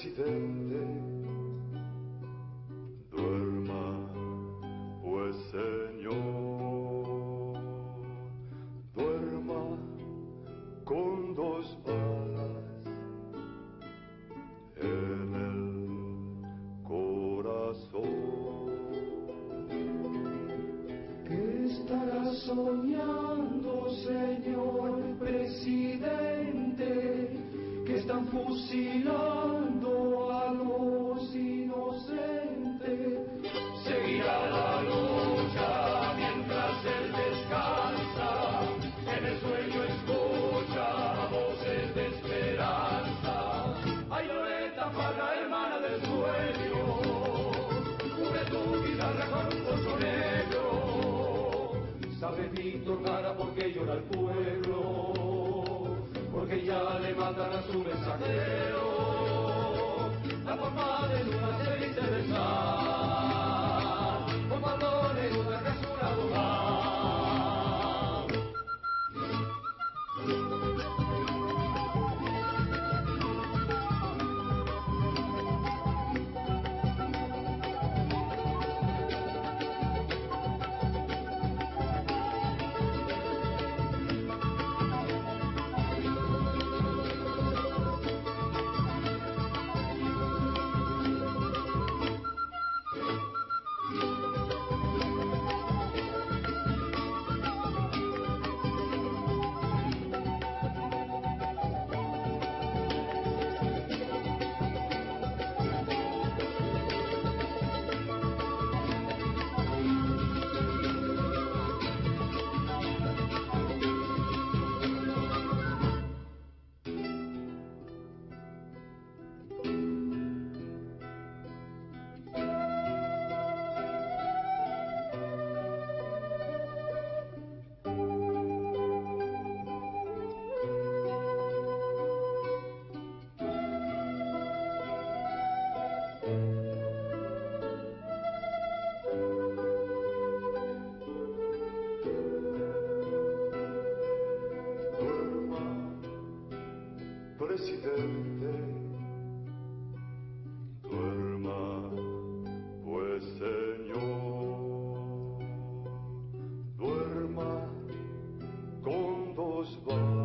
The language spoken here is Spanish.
presidente, duerma, pues señor, duerma con 2 balas en el corazón. ¿Qué estará soñando, señor presidente? Que están fusilando a los inocentes. Seguirá la lucha mientras él descansa, en el sueño escucha voces de esperanza. Ay, Loreta, paga hermana del sueño, cubre tu guitarra con un pozo negro. Sabe Víctor Jara por qué llora el pueblo, porque ya le matan a su mensajero. La forma de luna se dice besar, con Pablo Neruda que es un abogado. Presidente, duerma, pues señor, duerma con 2 balas